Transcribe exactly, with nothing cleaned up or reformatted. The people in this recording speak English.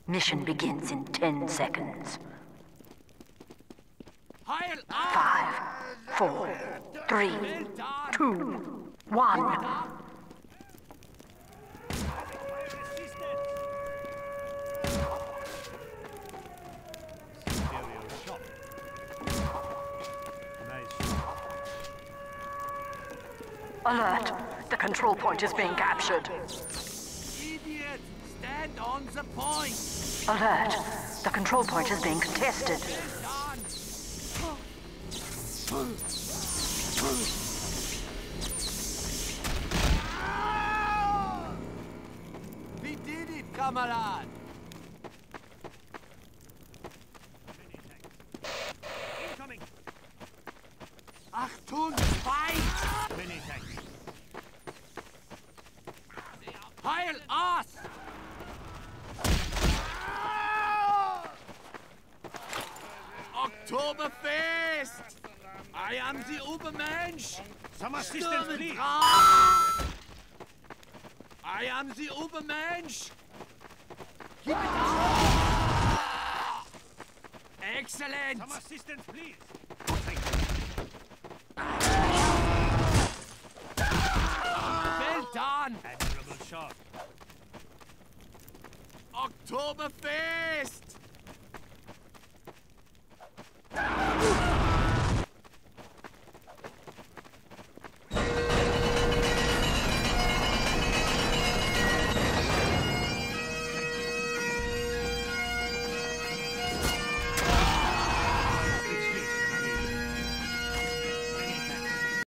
Mission begins in ten seconds. Heil Five, four, three, two, one. Alert! The control point is being captured. Idiot! Stand on the point! Alert! The control point is being contested. We did it, Kamerad! Incoming! Achtung, fight! Mini tanks. Heil us! Oktoberfest! I am the Ubermench! Some assistance, please! I am the Ubermench! Keep it up! Excellent! Some assistance, please! Well done! Admirable shot. Oktoberfest!